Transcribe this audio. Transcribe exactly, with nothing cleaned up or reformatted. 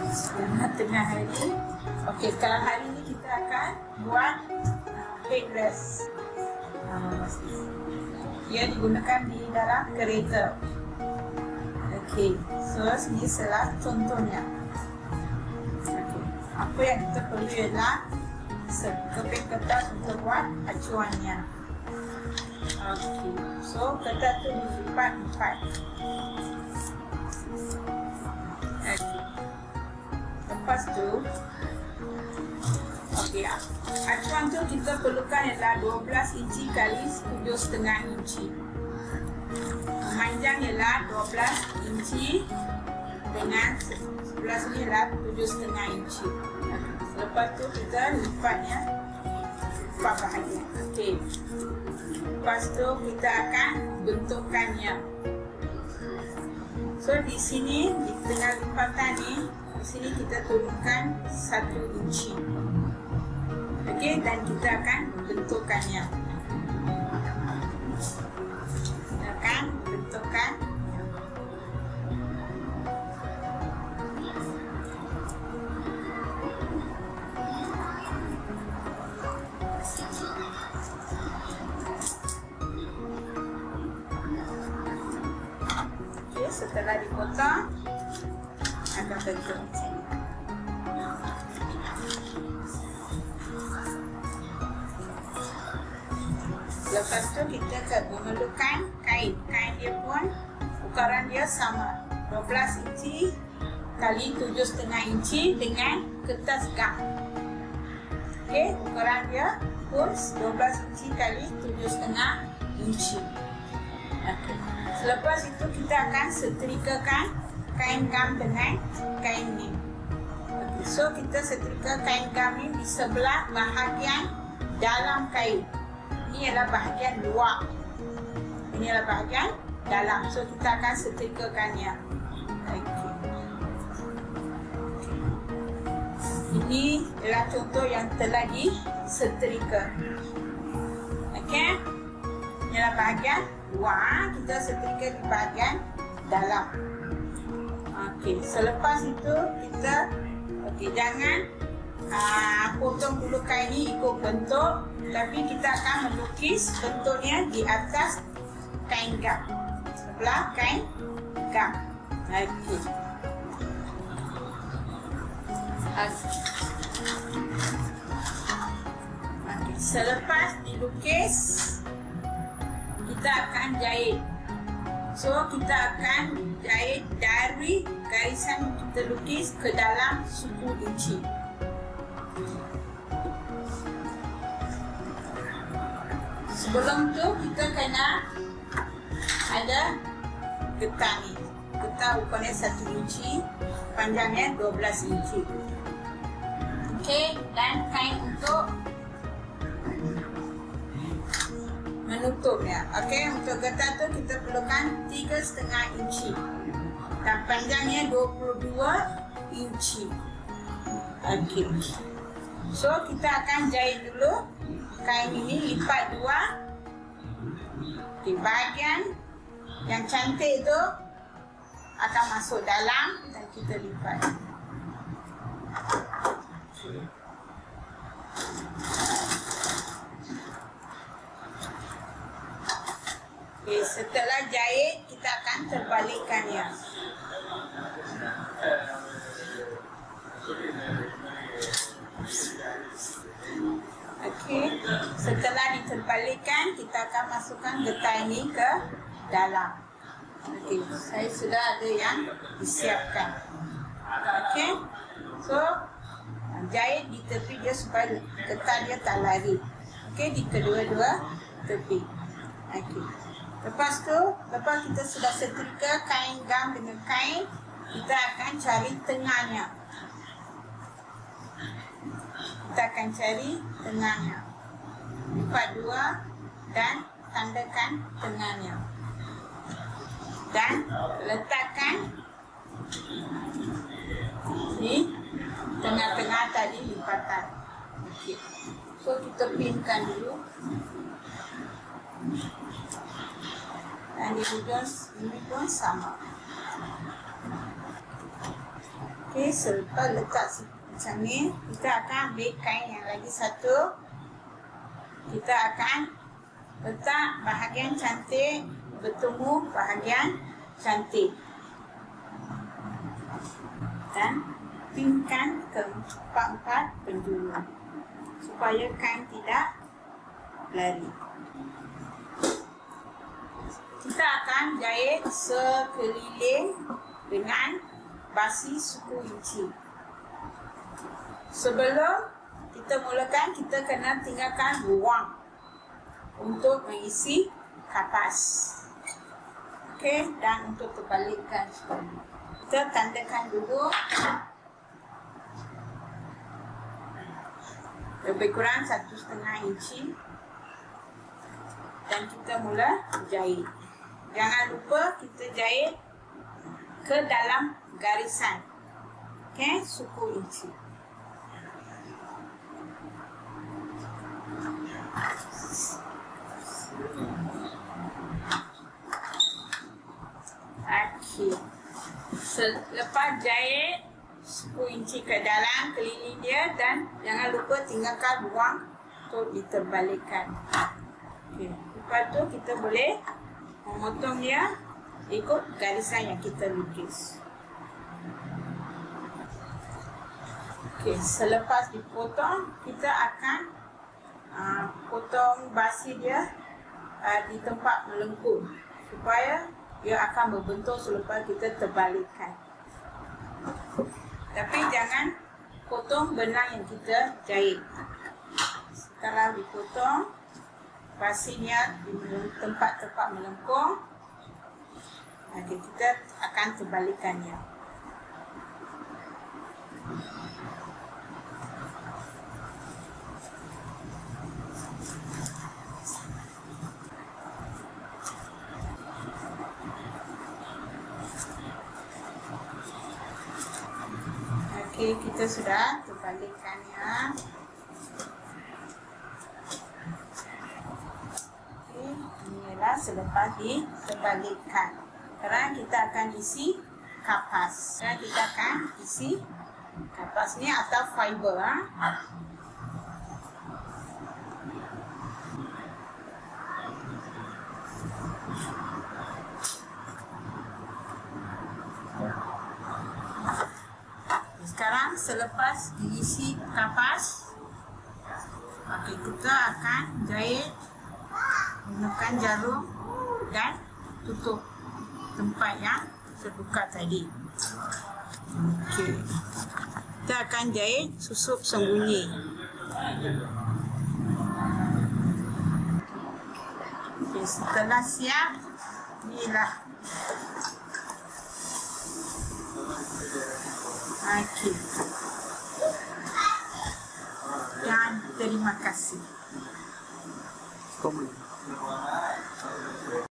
Selamat tengah hari. Okey, kalau hari ini kita akan buat uh, headrest. Uh, ia digunakan di dalam kereta. Okey, so ini salah contohnya. Okey, apa yang kita perlu ialah sekeping kertas untuk buat acuannya. Okey, so kertas tu dilipat empat. Okey, lepas tu, okey, acuan tu kita perlukan ialah dua belas inci kali tujuh setengah inci. Panjang ialah dua belas inci dengan sebelah sini ialah tujuh setengah inci. Lepas tu kita lipatnya empat bahagian. Okey. Lepas tu kita akan bentukkannya. So di sini di tengah lipatan ni, di sini kita turunkan satu inci. Okey, dan kita akan bentukkannya. Kita akan bentukkan. Setelah dipotong akan bentuk macam ni. Lepas tu kita memerlukan kain. Kain dia pun ukuran dia sama, dua belas inci kali tujuh setengah inci dengan kertas gam. Okey, ukuran dia pun dua belas inci kali tujuh setengah inci. Okey. Selepas itu kita akan setrikakan kain gam dengan kain ni. Okay, so kita setrika kain gam ni di sebelah bahagian dalam kain. Ini adalah bahagian luar. Ini adalah bahagian dalam. So kita akan setrikakannya. Okay. Ini adalah contoh yang telah disetrika. Okey. Ini adalah bahagian luar, kita setrika di bahagian dalam. Okey, selepas itu kita okey, jangan aa, potong dulu kain ini ikut bentuk, tapi kita akan melukis bentuknya di atas kain gam, sebelah kain gam. Okey. Okey, selepas dilukis kita akan jahit. So kita akan jahit dari garisan kita lukis ke dalam suku inci. Sebelum tu kita kena ada getah ni. Getah ukurannya satu inci, panjangnya dua belas inci. Okey, dan kain untuk menutupnya. Okey, untuk getah tu kita perlukan tiga setengah inci dan panjangnya dua puluh dua inci. Okey, so kita akan jahit dulu kain ini, lipat dua. Di bahagian yang cantik tu akan masuk dalam dan kita lipat. Okay. Okay, setelah jahit kita akan terbalikkannya. Okey, setelah diterbalikkan kita akan masukkan getah ini ke dalam. Okey, saya sudah ada yang disiapkan. Okey, so jahit di tepi dia supaya getah dia tak lari. Okey, di kedua-dua tepi. Okey. Lepas tu, lepas kita sudah setrika kain gam dengan kain, kita akan cari tengahnya. Kita akan cari tengahnya. Lipat dua dan tandakan tengahnya. Dan letakkan di tengah-tengah tadi lipatan. Okey. So kita pinkan dulu. Dan di hujung ini pun sama. Okey, selepas letak macam ni, kita akan ambil kain yang lagi satu. Kita akan letak bahagian cantik bertemu bahagian cantik dan pinkan ke empat-empat penjuru supaya kain tidak lari. Kita akan jahit sekeliling dengan basi suku inci. Sebelum kita mulakan, kita kena tinggalkan ruang untuk mengisi kapas. Okey, dan untuk terbalikkan sekali. Kita tandakan dulu lebih kurang satu setengah inci dan kita mula jahit. Jangan lupa kita jahit ke dalam garisan, okey, suku inci. Okey. Selepas jahit suku inci ke dalam keliling dia dan jangan lupa tinggalkan ruang untuk diterbalikkan. Okey. Lepas tu kita boleh memotong dia ikut garisan yang kita lukis. Okey, selepas dipotong, kita akan uh, potong basi dia uh, di tempat melengkung supaya dia akan berbentuk selepas kita terbalikkan. Tapi jangan potong benang yang kita jahit. Setelah dipotong, basinya di tempat-tempat melengkung, nanti kita akan terbalikkannya. Okey, kita sudah terbalikkannya. Okey, inilah selepas diterbalikkan. Sekarang kita akan isi kapas. Sekarang kita akan isi kapas ni atau fiber. Ha? Sekarang selepas diisi kapas, okay, kita akan jahit menggunakan jarum dan tutup tempat yang terbuka tadi. Okay. Kita akan jahit susup sembunyi. Okay, setelah siap, inilah. Okey. Dan terima kasih.